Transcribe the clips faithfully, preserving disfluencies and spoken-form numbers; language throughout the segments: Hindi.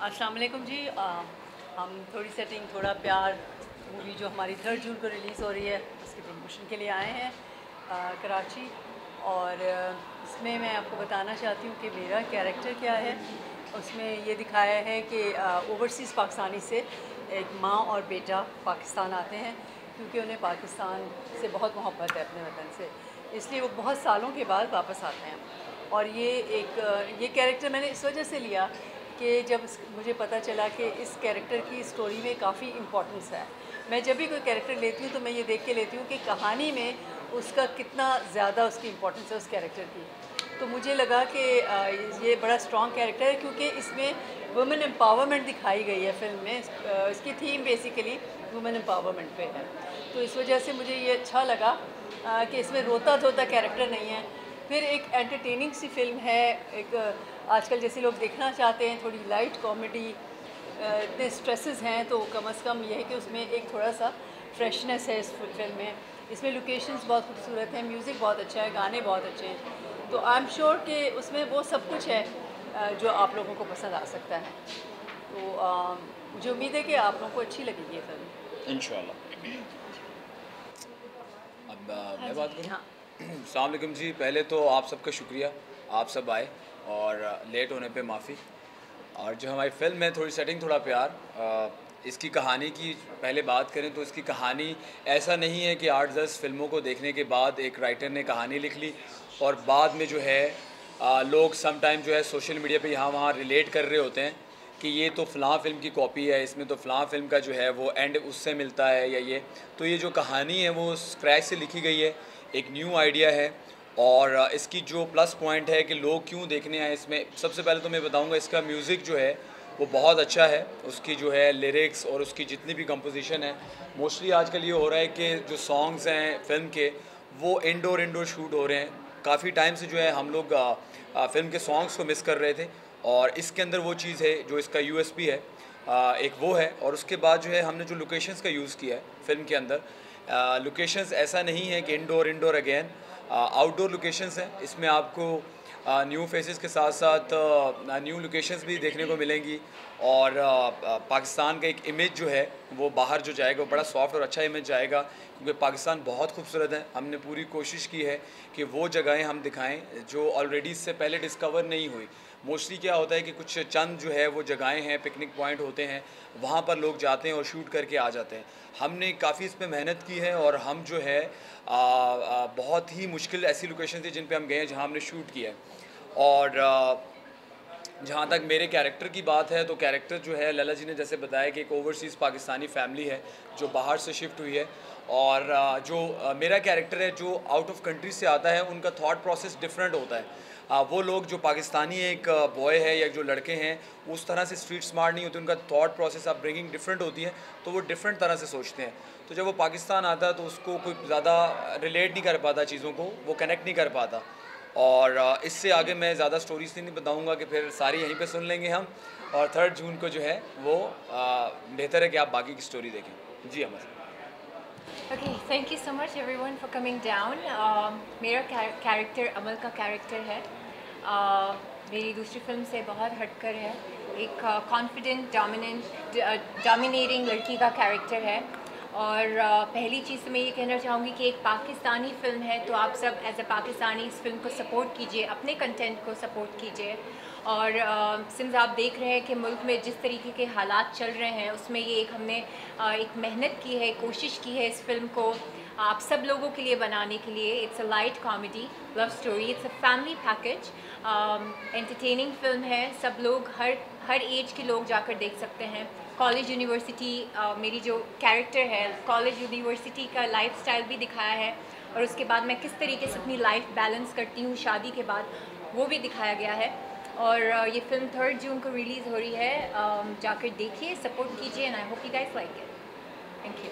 अस्सलाम वालेकुम जी। आ, हम थोड़ी सेटिंग थोड़ा प्यार मूवी जो हमारी थर्ड जून को रिलीज़ हो रही है उसके प्रमोशन के लिए आए हैं आ, कराची। और आ, इसमें मैं आपको बताना चाहती हूँ कि मेरा कैरेक्टर क्या है। उसमें ये दिखाया है कि ओवरसीज़ पाकिस्तानी से एक माँ और बेटा पाकिस्तान आते हैं क्योंकि उन्हें पाकिस्तान से बहुत मोहब्बत है अपने वतन से, इसलिए वो बहुत सालों के बाद वापस आते हैं। और ये एक ये कैरेक्टर मैंने इस वजह से लिया कि जब मुझे पता चला कि इस कैरेक्टर की स्टोरी में काफ़ी इम्पोर्टेंस है। मैं जब भी कोई कैरेक्टर लेती हूँ तो मैं ये देख के लेती हूँ कि कहानी में उसका कितना ज़्यादा उसकी इम्पोर्टेंस है उस कैरेक्टर की। तो मुझे लगा कि ये बड़ा स्ट्रॉन्ग कैरेक्टर है क्योंकि इसमें वुमेन एम्पावरमेंट दिखाई गई है फिल्म में। इसकी थीम बेसिकली वुमेन एम्पावरमेंट पे है, तो इस वजह से मुझे ये अच्छा लगा कि इसमें रोता धोता कैरेक्टर नहीं है। फिर एक एंटरटेनिंग सी फिल्म है, एक आजकल जैसे लोग देखना चाहते हैं थोड़ी लाइट कॉमेडी। इतने स्ट्रेसेस हैं तो कम अज़ कम यह है कि उसमें एक थोड़ा सा फ्रेशनेस है इस फिल्म में। इसमें लोकेशंस बहुत खूबसूरत हैं, म्यूज़िक बहुत अच्छा है, गाने बहुत अच्छे हैं। तो आई एम श्योर कि उसमें वो सब कुछ है जो आप लोगों को पसंद आ सकता है। तो आ, मुझे उम्मीद है कि आप लोगों को अच्छी लगेगी ये फिल्म इंशाल्लाह। अब आ, हाँ मैं जी। बात करूँ। हाँ अस्सलाम वालेकुम जी। पहले तो आप सबका शुक्रिया, आप सब आए और लेट होने पे माफ़ी। और जो हमारी फ़िल्म है थोड़ी सेटिंग थोड़ा प्यार, आ, इसकी कहानी की पहले बात करें तो इसकी कहानी ऐसा नहीं है कि आठ दस फिल्मों को देखने के बाद एक राइटर ने कहानी लिख ली और बाद में जो है आ, लोग सम टाइम जो है सोशल मीडिया पे यहाँ वहाँ रिलेट कर रहे होते हैं कि ये तो फ़लाँ फ़िल्म की कॉपी है, इसमें तो फ़लाँ फ़िल्म का जो है वो एंड उससे मिलता है या ये। तो ये जो कहानी है वो स्क्रैच से लिखी गई है, एक न्यू आइडिया है। और इसकी जो प्लस पॉइंट है कि लोग क्यों देखने आए इसमें, सबसे पहले तो मैं बताऊंगा इसका म्यूज़िक जो है वो बहुत अच्छा है। उसकी जो है लिरिक्स और उसकी जितनी भी कंपोजिशन है, मोस्टली आजकल ये हो रहा है कि जो सॉन्ग्स हैं फ़िल्म के वो इंडोर इंडोर शूट हो रहे हैं। काफ़ी टाइम से जो है हम लोग फ़िल्म के सॉन्ग्स को मिस कर रहे थे और इसके अंदर वो चीज़ है जो इसका यूएसपी है, आ, एक वो है। और उसके बाद जो है हमने जो लोकेशंस का यूज़ किया है फ़िल्म के अंदर, लोकेशंस ऐसा नहीं है कि indoor indoor again outdoor locations हैं। इसमें आपको न्यू फेसेस के साथ साथ न्यू लोकेशंस भी देखने को मिलेंगी। और पाकिस्तान का एक इमेज जो है वो बाहर जो जाएगा वो बड़ा सॉफ्ट और अच्छा इमेज जाएगा क्योंकि पाकिस्तान बहुत खूबसूरत है। हमने पूरी कोशिश की है कि वो जगहें हम दिखाएं जो ऑलरेडी इससे पहले डिस्कवर नहीं हुई। मोस्टली क्या होता है कि कुछ चंद जो है वो जगहें हैं, पिकनिक पॉइंट होते हैं, वहाँ पर लोग जाते हैं और शूट करके आ जाते हैं। हमने काफ़ी इस पर मेहनत की है और हम जो है आ, आ, बहुत ही मुश्किल ऐसी लोकेशन थी जिन पे हम गए हैं जहाँ हमने शूट किया है। और आ, जहाँ तक मेरे कैरेक्टर की बात है तो कैरेक्टर जो है लला जी ने जैसे बताया कि एक ओवरसीज़ पाकिस्तानी फैमिली है जो बाहर से शिफ्ट हुई है। और आ, जो आ, मेरा कैरेक्टर है जो आउट ऑफ कंट्री से आता है, उनका थॉट प्रोसेस डिफरेंट होता है। आ, वो लोग जो पाकिस्तानी एक बॉय है या जो लड़के हैं उस तरह से स्ट्रीट स्मार्ट नहीं होते, उनका थॉट प्रोसेस आप ब्रिंगिंग डिफरेंट होती है, तो वो डिफरेंट तरह से सोचते हैं। तो जब वो पाकिस्तान आता है तो उसको कोई ज़्यादा रिलेट नहीं कर पाता चीज़ों को, वो कनेक्ट नहीं कर पाता। और इससे आगे मैं ज़्यादा स्टोरीज नहीं बताऊंगा कि फिर सारी यहीं पे सुन लेंगे हम। और थर्ड जून को जो है वो बेहतर है कि आप बाकी की स्टोरी देखें। जी Amar. Okay, thank you so much everyone for coming down. Uh, मेरा कैरेक्टर अमल का कैरेक्टर है। uh, मेरी दूसरी फिल्म से बहुत हटकर है। एक कॉन्फिडेंट डोमिनेंट डोमिनेटिंग लड़की का कैरेक्टर है। और uh, पहली चीज़ तो मैं ये कहना चाहूँगी कि एक पाकिस्तानी फ़िल्म है तो आप सब एज अ पाकिस्तानी इस फिल्म को सपोर्ट कीजिए, अपने कंटेंट को सपोर्ट कीजिए। और सिंस आप देख रहे हैं कि मुल्क में जिस तरीके के हालात चल रहे हैं उसमें ये एक हमने uh, एक मेहनत की है, कोशिश की है इस फिल्म को आप सब लोगों के लिए बनाने के लिए। It's a light comedy love story, it's a family package, entertaining film है। सब लोग हर हर एज के लोग जाकर देख सकते हैं। कॉलेज यूनिवर्सिटी, uh, मेरी जो कैरेक्टर है कॉलेज यूनिवर्सिटी का लाइफस्टाइल भी दिखाया है और उसके बाद मैं किस तरीके से अपनी लाइफ बैलेंस करती हूँ शादी के बाद, वो भी दिखाया गया है। और uh, ये फिल्म थर्ड जून को रिलीज़ हो रही है। um, जाकर देखिए, सपोर्ट कीजिए and I hope you guys like it. Thank you.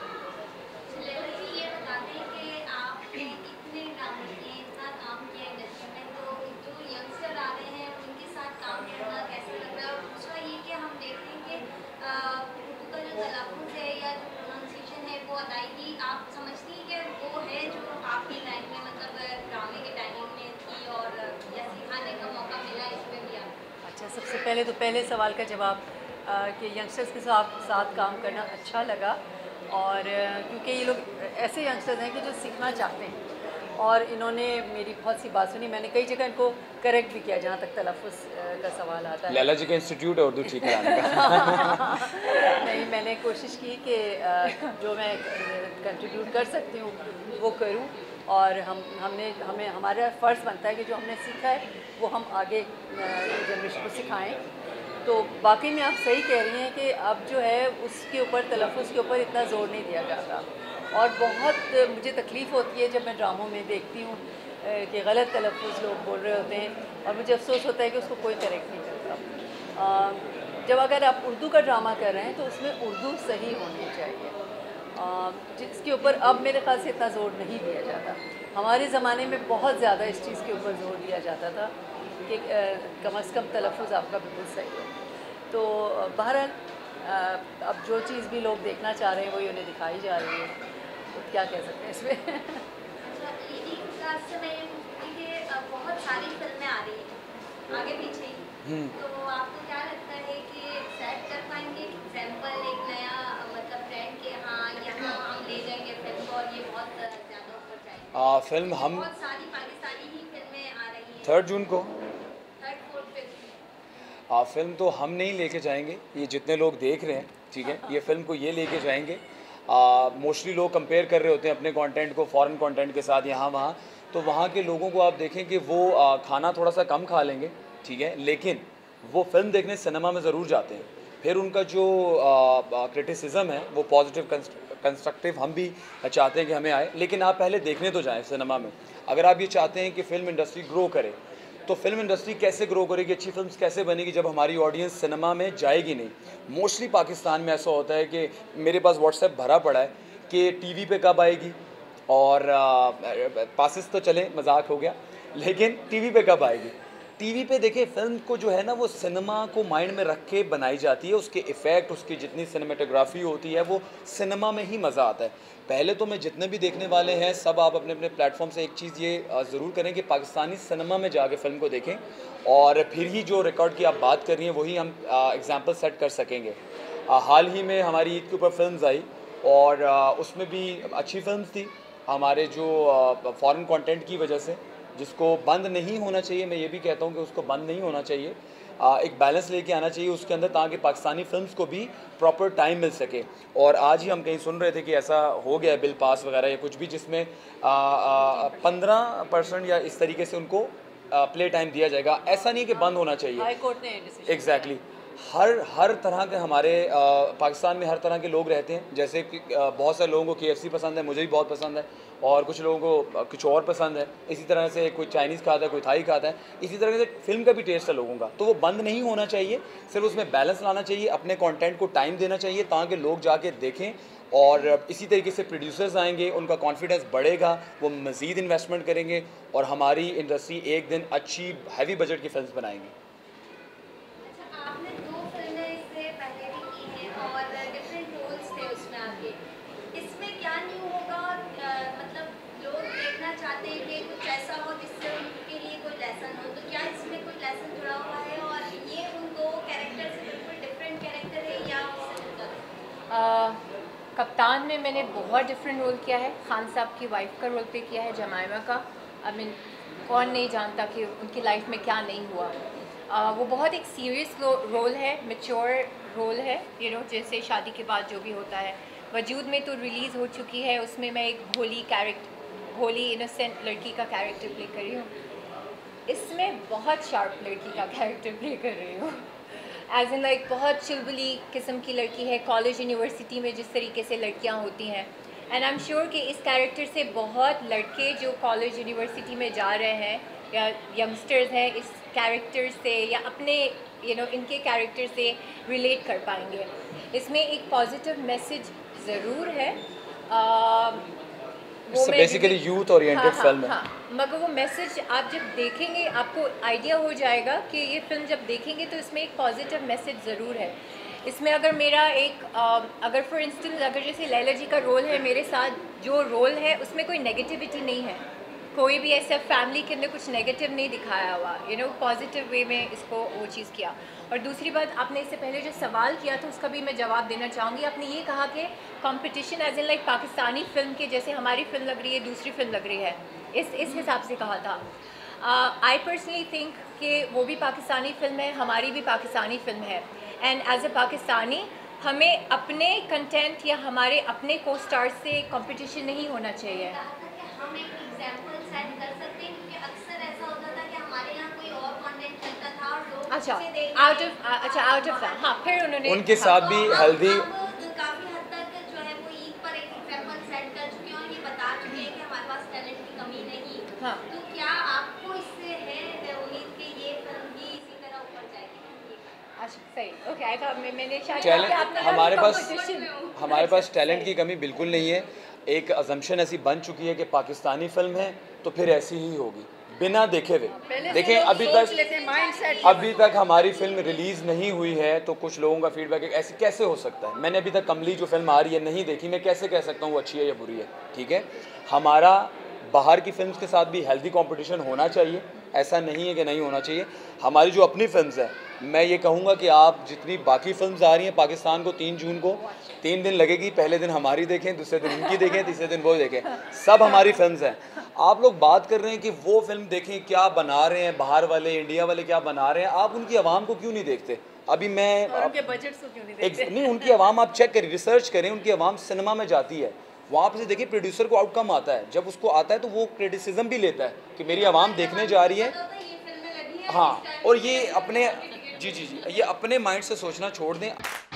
आप समझती हैं कि वो है जो आपकी लाइफ में मतलब ड्रामे के टाइमिंग में थी और या सिखाने का मौका मिला इसमें भी आप? अच्छा, सबसे पहले तो पहले सवाल का जवाब कि यंगस्टर्स के साथ साथ काम करना अच्छा लगा, और क्योंकि ये लोग ऐसे यंगस्टर्स हैं कि जो सीखना चाहते हैं, और इन्होंने मेरी बहुत सी बात सुनी। मैंने कई जगह इनको करेक्ट भी किया जहाँ तक तलफ़ुज़ का सवाल आता है। लैला जी का इंस्टीट्यूट है उर्दू ठीक कराने का। नहीं, मैंने कोशिश की कि जो मैं कंट्रीब्यूट कर सकती हूँ वो करूँ, और हम हमने हमें हमारा फ़र्ज़ बनता है कि जो हमने सीखा है वो हम आगे जनरेशन को सिखाएँ। तो वाकई में आप सही कह रही हैं कि अब जो है उसके ऊपर तलफ़ुज़ के ऊपर इतना ज़ोर नहीं दिया जाता, और बहुत मुझे तकलीफ़ होती है जब मैं ड्रामों में देखती हूँ कि गलत तलफ़ुज़ लोग बोल रहे होते हैं, और मुझे अफसोस होता है कि उसको कोई करेक्ट नहीं करता। जब अगर आप उर्दू का ड्रामा कर रहे हैं तो उसमें उर्दू सही होनी चाहिए, जिसके ऊपर अब मेरे ख़्याल से इतना ज़ोर नहीं दिया जाता। हमारे ज़माने में बहुत ज़्यादा इस चीज़ के ऊपर ज़ोर दिया जाता था कि कम अज़ कम तलफ़ुज़ आपका बिल्कुल सही हो। तो बहरहाल अब जो चीज़ भी लोग देखना चाह रहे हैं वही उन्हें दिखाई जा रही है, तो क्या कह सकते हैं इसमें। लीडिंग क्लास से मैं ये पूछती कि बहुत सारी फिल्में आ रही हैं आगे पीछे ही, तो आपको क्या लगता है कि सेट कर पाएंगे एग्जाम्पल एक नया मतलब ट्रेंड के हाँ यहाँ हम ले जाएंगे फिल्म को और ये बहुत ज़्यादा ऊपर जाएगी? फिल्म हम बहुत सारी पाकिस्तानी ही फिल्में आ रही हैं थर्ड जून को। थर्ड फोर्थ फिफ्थ हाँ, फिल्म तो हम नहीं लेके जाएंगे, ये जितने लोग देख रहे हैं, ठीक है, ये फिल्म को ये लेके जाएंगे। मोस्टली लोग कंपेयर कर रहे होते हैं अपने कंटेंट को फॉरेन कंटेंट के साथ यहाँ वहाँ, तो वहाँ के लोगों को आप देखें कि वो आ, खाना थोड़ा सा कम खा लेंगे, ठीक है, लेकिन वो फिल्म देखने सिनेमा में ज़रूर जाते हैं। फिर उनका जो क्रिटिसिज्म है वो पॉजिटिव कंस्ट्रक्टिव हम भी चाहते हैं कि हमें आए, लेकिन आप पहले देखने तो जाएँ सिनेमा में। अगर आप ये चाहते हैं कि फ़िल्म इंडस्ट्री ग्रो करे, तो फिल्म इंडस्ट्री कैसे ग्रो करेगी, अच्छी फिल्म्स कैसे बनेगी जब हमारी ऑडियंस सिनेमा में जाएगी नहीं। मोस्टली पाकिस्तान में ऐसा होता है कि मेरे पास व्हाट्सएप भरा पड़ा है कि टीवी पे कब आएगी, और पासिस तो चले मजाक हो गया, लेकिन टीवी पे कब आएगी। टीवी पे देखिए फिल्म को जो है ना वो सिनेमा को माइंड में रख के बनाई जाती है, उसके इफ़ेक्ट, उसकी जितनी सिनेमेटोग्राफी होती है वो सिनेमा में ही मज़ा आता है। पहले तो मैं जितने भी देखने वाले हैं सब आप अपने अपने प्लेटफॉर्म से एक चीज़ ये ज़रूर करें कि पाकिस्तानी सिनेमा में जाके फ़िल्म को देखें, और फिर ही जो रिकॉर्ड की आप बात कर रही हैं वही हम एग्जांपल सेट कर सकेंगे। आ, हाल ही में हमारी ईद के ऊपर फिल्म्स आई, और आ, उसमें भी अच्छी फिल्म्स थी हमारे जो फॉरेन कंटेंट की वजह से, जिसको बंद नहीं होना चाहिए। मैं ये भी कहता हूँ कि उसको बंद नहीं होना चाहिए, आ, एक बैलेंस लेके आना चाहिए उसके अंदर, ताकि पाकिस्तानी फिल्म्स को भी प्रॉपर टाइम मिल सके। और आज ही हम कहीं सुन रहे थे कि ऐसा हो गया बिल पास वगैरह या कुछ भी, जिसमें पंद्रह परसेंट या इस तरीके से उनको प्ले टाइम दिया जाएगा। ऐसा नहीं कि बंद होना चाहिए, हाई कोर्ट ने डिसीजन एग्जैक्टली हर हर तरह के हमारे आ, पाकिस्तान में हर तरह के लोग रहते हैं। जैसे कि आ, बहुत सारे लोगों को के एफ सी पसंद है, मुझे भी बहुत पसंद है, और कुछ लोगों को कुछ और पसंद है। इसी तरह से कोई चाइनीज़ खाता है, कोई थाई खाता है, इसी तरह से फिल्म का भी टेस्ट है लोगों का। तो वो बंद नहीं होना चाहिए, सिर्फ उसमें बैलेंस लाना चाहिए, अपने कंटेंट को टाइम देना चाहिए ताकि लोग जाके देखें। और इसी तरीके से प्रोड्यूसर्स आएंगे, उनका कॉन्फिडेंस बढ़ेगा, वो मज़ीद इन्वेस्टमेंट करेंगे, और हमारी इंडस्ट्री एक दिन अच्छी हैवी बजट की फिल्म बनाएंगी। कप्तान में मैंने बहुत डिफरेंट रोल किया है, खान साहब की वाइफ का रोल प्ले किया है, जमाइमा का। आई मीन कौन नहीं जानता कि उनकी लाइफ में क्या नहीं हुआ। uh, वो बहुत एक सीरियस रोल है, मैच्योर रोल है, यू नो, जैसे शादी के बाद जो भी होता है। वजूद में तो रिलीज़ हो चुकी है, उसमें मैं एक भोली कैरेक्टर भोली इनोसेंट लड़की का कैरेक्टर प्ले कर रही हूँ। इसमें बहुत शार्प लड़की का कैरेक्टर प्ले कर रही हूँ, एज इन लाइक बहुत चुलबुली किस्म की लड़की है, कॉलेज यूनिवर्सिटी में जिस तरीके से लड़कियाँ होती हैं। एंड आई एम श्योर कि इस कैरेक्टर से बहुत लड़के जो कॉलेज यूनिवर्सिटी में जा रहे हैं या यंगस्टर्स हैं, इस कैरेक्टर से या अपने यू नो इनके कैरेक्टर से रिलेट कर पाएंगे। इसमें एक पॉजिटिव मैसेज ज़रूर है, आ, वो बेसिकली यूथ ओरिएंटेड फिल्म है। हाँ, मगर वो मैसेज आप जब देखेंगे आपको आइडिया हो जाएगा कि ये फिल्म जब देखेंगे तो इसमें एक पॉजिटिव मैसेज ज़रूर है। इसमें अगर मेरा एक आ, अगर फॉर इंस्टेंस अगर जैसे लैला जी का रोल है मेरे साथ, जो रोल है उसमें कोई नेगेटिविटी नहीं है, कोई भी ऐसा फैमिली के अंदर कुछ नेगेटिव नहीं दिखाया हुआ, यू नो पॉजिटिव वे में इसको वो चीज़ किया। और दूसरी बात, आपने इससे पहले जो सवाल किया था उसका भी मैं जवाब देना चाहूँगी। आपने ये कहा कि competition as in like Pakistani film के जैसे हमारी फ़िल्म लग रही है, दूसरी फिल्म लग रही है, इस इस हिसाब से कहा था। आई पर्सनली थिंक कि वो भी पाकिस्तानी फ़िल्म है, हमारी भी पाकिस्तानी फ़िल्म है, एंड एज ए पाकिस्तानी हमें अपने कंटेंट या हमारे अपने को स्टार से कंपटीशन नहीं होना चाहिए। हम एक एग्जांपल सेट कर सकते हैं, क्योंकि अक्सर ऐसा होता था कि हमारे यहाँ कोई और कंटेंट चलता था और लोग अच्छा उसे देख आउट ऑफ अच्छा आउट ऑफ हाँ फिर उन्होंने उनके साथ भी हेल्दी काफ़ी हद तक जो है वो ईद पर एक एग्जांपल सेट कर चुके हैं और ये बता चुके हैं कि हमारे पास टैलेंट की कमी नहीं। हाँ। तो क्या आपको इससे है उम्मीद कि ये फिल्म भी इसी तरह ऊपर जाएगी? अच्छा सही, ओके आई थॉट मैं मैंने शायद टैलेंट आपने हमारे पास competition- हमारे पास टैलेंट की कमी बिल्कुल नहीं है। एक अजम्पशन ऐसी बन चुकी है कि पाकिस्तानी फिल्म है तो फिर ऐसी ही होगी, बिना देखे हुए। देखें अभी तक अभी तक हमारी फिल्म रिलीज़ नहीं हुई है तो कुछ लोगों का फीडबैक है ऐसे कैसे हो सकता है। मैंने अभी तक कमली जो फिल्म आ रही है नहीं देखी, मैं कैसे कह सकता हूँ वो अच्छी है या बुरी है। ठीक है, हमारा बाहर की फिल्म्स के साथ भी हेल्दी कंपटीशन होना चाहिए, ऐसा नहीं है कि नहीं होना चाहिए। हमारी जो अपनी फिल्म्स हैं, मैं ये कहूँगा कि आप जितनी बाकी फिल्म्स आ रही हैं पाकिस्तान को, तीन जून को तीन दिन लगेगी, पहले दिन हमारी देखें, दूसरे दिन उनकी देखें, तीसरे दिन वो देखें, सब हमारी फिल्म्स हैं। आप लोग बात कर रहे हैं कि वो फिल्म देखें क्या बना रहे हैं बाहर वाले, इंडिया वाले क्या बना रहे हैं, आप उनकी आवाम को क्यों नहीं देखते? अभी मैं और उनके बजट को क्यों नहीं देखते? एक, नहीं उनकी आवाम आप चेक करें, रिसर्च करें, उनकी आवाम सिनेमा में जाती है, वहाँ पे से देखिए प्रोड्यूसर को आउटकम आता है, जब उसको आता है तो वो क्रिटिसिज्म भी लेता है कि मेरी आवाम देखने जा रही है। हाँ, और ये अपने जी जी जी ये अपने माइंड से सोचना छोड़ दें।